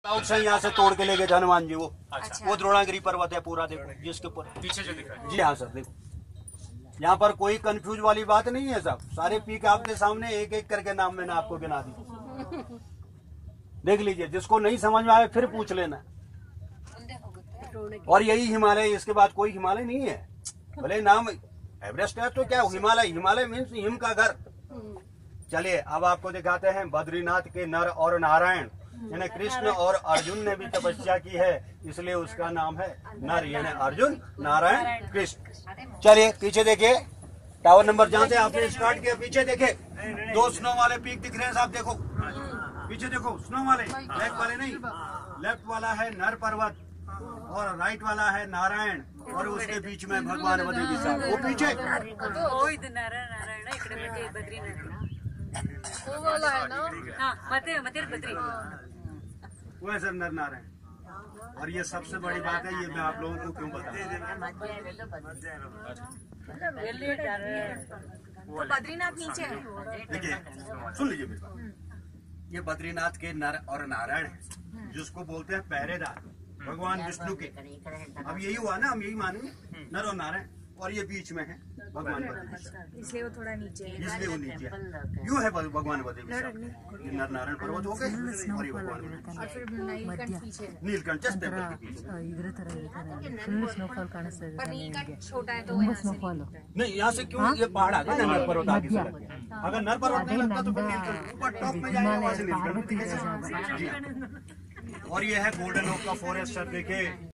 से यहाँ से तोड़ के ले गए हनुमान जी वो। अच्छा। वो द्रोणागिरी पर्वत है पूरा, देखो जिसके ऊपर पीछे जो दिख रहा है। जी हाँ सर, देखो यहाँ पर कोई कंफ्यूज वाली बात नहीं है साहब। सारे पीक आपके सामने एक एक करके नाम मैंने आपको गिना दी, देख लीजिए। जिसको नहीं समझ में आए फिर पूछ लेना। और यही हिमालय, इसके बाद कोई हिमालय नहीं है। भले नाम एवरेस्ट है तो क्या हिमालय, हिमालय मीन्स हिम का घर। चलिए अब आपको दिखाते हैं बद्रीनाथ के नर और नारायण। यानी कृष्ण और अर्जुन ने भी तपस्या की है, इसलिए उसका नाम है नर, यानी अर्जुन, नारायण, कृष्ण। चलिए पीछे देखिए, टावर नंबर जहाँ से आपने स्टार्ट किया पीछे देखे, दो स्नो वाले पीक दिख रहे हैं साहब। देखो पीछे देखो, स्नो वाले, लेफ्ट वाले नहीं। लेफ्ट वाला है नर पर्वत और राइट वाला है नारायण, और उसके बीच में भगवान बद्री के साथ वो पीछे वो है सर नर नारायण। और ये सबसे बड़ी बात है, ये मैं आप लोगों को क्यों बताऊं। बद्रीनाथ नीचे है। देखिए सुन लीजिए मेरी बात। ये बद्रीनाथ के नर और नारायण है, जिसको बोलते हैं पहरेदार भगवान विष्णु के। अब यही हुआ ना, हम यही मानेंगे नर और नारायण, और ये बीच में है भगवान बद्री, इसलिए वो थोड़ा नीचे है। इसलिए वो नीचे है। यूँ है भगवान बद्री, ये नर नारायण पर्वत हो गए और ये भगवान बद्री। और फिर नीलकंठ पीछे है। नीलकंठ जस्ट टेम्पल के पीछे। पर नीलकंठ छोटा है तो यहाँ से नहीं, यहाँ से क्यों ये पहाड़ आ गया नर पर्वत आगे से लग गया। अगर नर पर्वत नहीं लगता तो फिर नीलकंठ ऊपर टॉप में जाएगा, वहाँ से नीलकंठ दिखेगा। और ये है गोल्डन ओक का फॉरेस्ट सर, देखे